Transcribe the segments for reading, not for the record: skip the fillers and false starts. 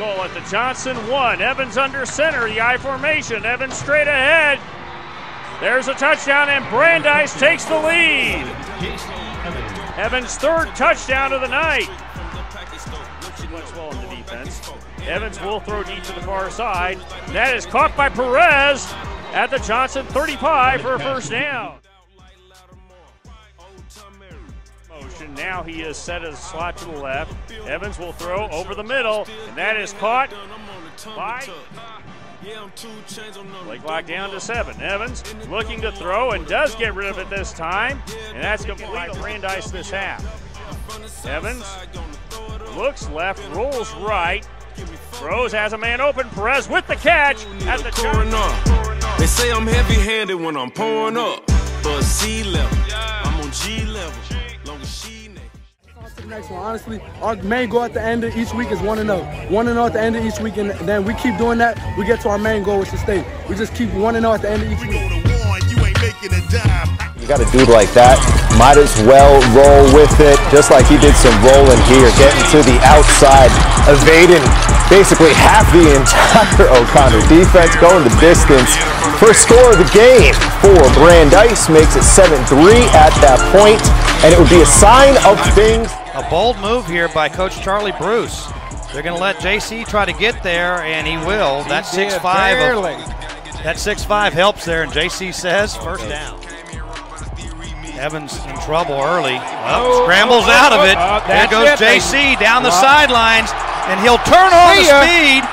goal at the Johnson 1. Evans under center, the I formation. Evans straight ahead. There's a touchdown, and Brandeis takes the lead. Evans' third touchdown of the night. Much well in the defense. Evans will throw deep to the far side. That is caught by Perez at the Johnson 35 for a first down. Motion. Now he is set as a slot to the left. Evans will throw over the middle, and that is caught by Blake locked down to 7. Evans looking to throw and does get rid of it this time, and that's complete by Brandeis this half. Evans looks left, rolls right, throws, has a man open. Perez with the catch at the turn. They say I'm heavy-handed when I'm pouring up, but C level, I'm on G level. Long as she To the next one. Honestly, our main goal at the end of each week is 1-0. 1-0 at the end of each week, and then we keep doing that. We get to our main goal, which is state. We just keep 1-0 at the end of each week. You got a dude like that, might as well roll with it, just like he did some rolling here, getting to the outside, evading basically half the entire O'Connor defense, going the distance. First score of the game for Brandeis, makes it 7-3 at that point, and it would be a sign of things. A bold move here by Coach Charlie Bruce. They're going to let JC try to get there, and he will. That 6'5", that 6'5" helps there, and JC says first down. Evans in trouble early. Scrambles out of it. There goes JC down the sidelines, and he'll turn on the speed.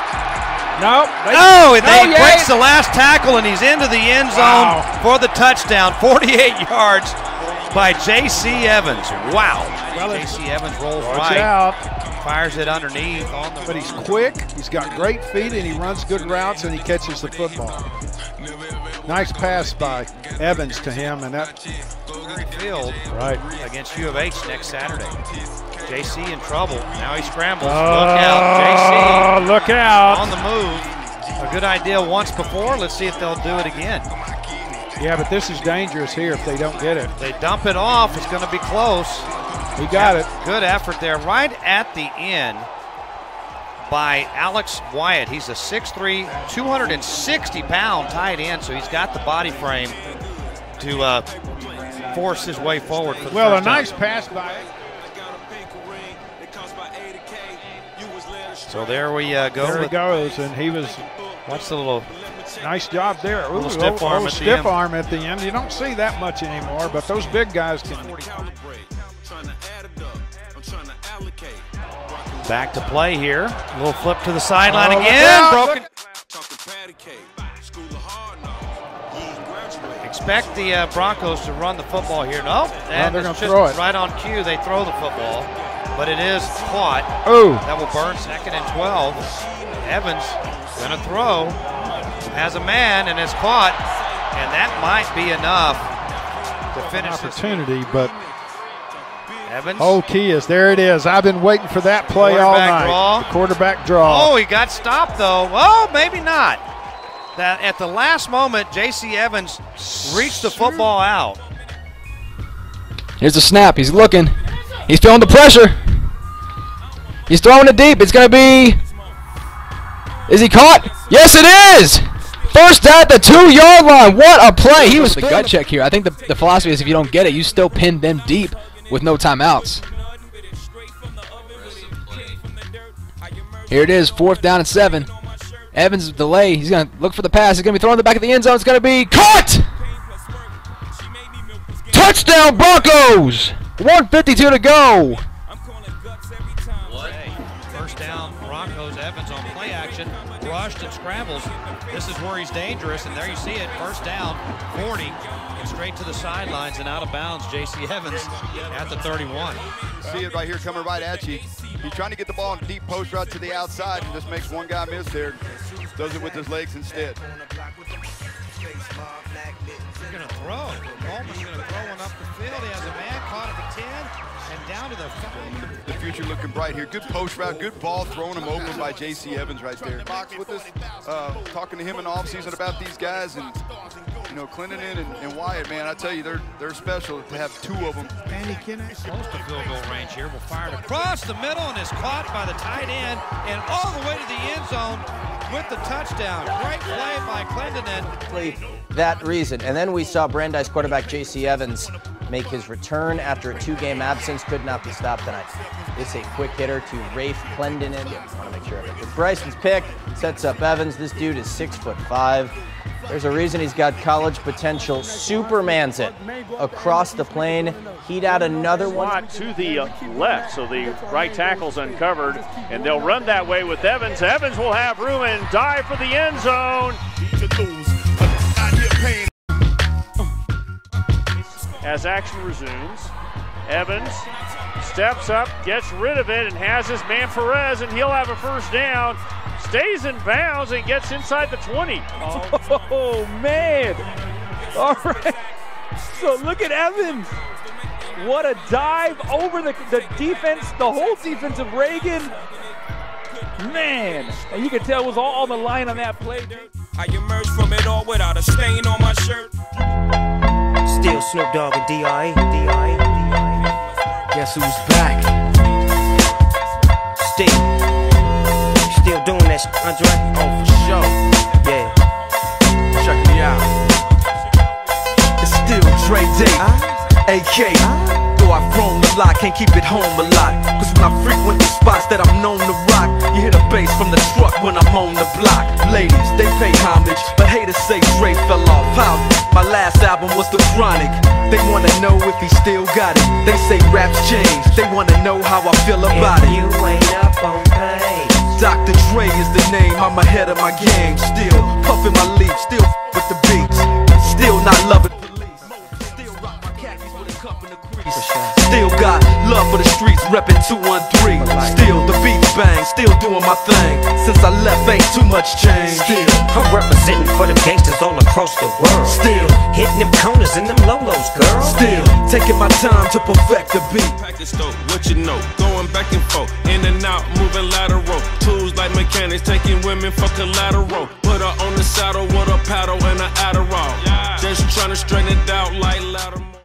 He breaks the last tackle, and he's into the end zone for the touchdown. 48 yards by JC Evans. Wow. JC Evans rolls right. Fires it underneath. But he's quick, he's got great feet, and he runs good routes, and he catches the football. Nice pass by Evans to him, and that field against U of H next Saturday. JC in trouble. Now he scrambles. Look out, JC. Look out. On the move. A good idea once before. Let's see if they'll do it again. Yeah, but this is dangerous here if they don't get it. They dump it off. It's going to be close. He got it. Good effort there. Right at the end by Alex Wyatt. He's a 6'3", 260-pound tight end, so he's got the body frame to force his way forward. For the a nice pass by it. So there we go. There he goes, and he was. Watch the little nice job there. A little stiff arm at the stiff end. arm at the end. You don't see that much anymore, but those big guys can. Back to play here. A little flip to the sideline again. Broken. Expect the Broncos to run the football here. Nope. They're going to throw it. Right on cue, they throw the football. But it is caught. That will burn 2nd and 12. Evans going to throw. Has a man and is caught. And that might be enough to finish this opportunity, but Evans. Key is there. It is. I've been waiting for that play all night. Draw. The quarterback draw. Oh, he got stopped though. Oh, maybe not. That at the last moment, JC Evans reached the football out. Here's the snap. He's looking. He's feeling the pressure. He's throwing it deep. It's going to be. Is he caught? Yes, it is. First at the 2-yard line. What a play. He was the gut check here. I think the philosophy is if you don't get it, you still pin them deep with no timeouts. Here it is, 4th down and 7. Evans delay. He's going to look for the pass. He's going to be thrown in the back of the end zone. It's going to be caught. Touchdown Broncos. 1:52 to go. First down Broncos. Evans on play action. Rushed and scrambles. This is where he's dangerous, and there you see it. First down, 40. And straight to the sidelines and out of bounds. JC Evans at the 31. See it right here coming right at you. He's trying to get the ball in a deep post route to the outside and just makes one guy miss there. Does it with his legs instead. He's going to throw. Coleman's going to throw one up the field. He has a man caught at the 10 and down to the 5. The future looking bright here. Good post route, good ball, throwing him open by JC Evans right there. Box with us, talking to him in the offseason about these guys, and you know, Clinton and Wyatt, man, I tell you, they're special to have two of them. And he can Close to field goal range here. Will fire it across the middle and is caught by the tight end and all the way to the end zone with the touchdown. Great play by Clinton. That reason. And then we saw Brandeis quarterback J.C. Evans make his return after a 2-game absence. Could not be stopped tonight. This a quick hitter to Rafe Clendenin. I want to make sure of it. But Bryson's pick sets up Evans. This dude is 6'5". There's a reason he's got college potential. Superman's it across the plane. He'd add another one to the left, so the right tackle's uncovered, and they'll run that way with Evans. Evans will have room and dive for the end zone. As action resumes, Evans steps up, gets rid of it, and has his man Perez, and he'll have a first down. Stays in bounds and gets inside the 20. Oh, man. All right. So look at Evans. What a dive over the defense, the whole defense of Reagan. Man. And you can tell it was all on the line on that play. I emerged from it all without a stain on my shirt. Still Snoop Dogg and D.I. Guess who's back? Still doing that shit, Andre? Oh, for sure. Yeah. Check me out. It's still Dre Day, AK. Though I've grown a lot, can't keep it home a lot. Cause when I frequent the spots that I'm known to rock, you hear the bass from the truck when I'm on the block. Ladies, they pay homage, but haters say Dre fell off. How? My last album was The Chronic. They wanna know if he still got it. They say raps change. They wanna know how I feel about it. You ain't up on page. Dr. Dre is the name, I'm ahead of my game. Still puffin' my leaf, still with the beats. Still not loving police. Still rock my khakis with a cup and a crease. Still got love for the streets, reppin' 213. Still the beats bang, still doing my thing. Since I left, ain't too much change. Still I'm representing for the gangsters all across the world. Still hitting them corners and them lolos, girl. Still taking my time to perfect the beat. Package dope, what you know? Going back and forth, in and out, moving lateral. Tools like mechanics, taking women for collateral. Put her on the saddle with a paddle and an Adderall. Just trying to straighten it out like lateral.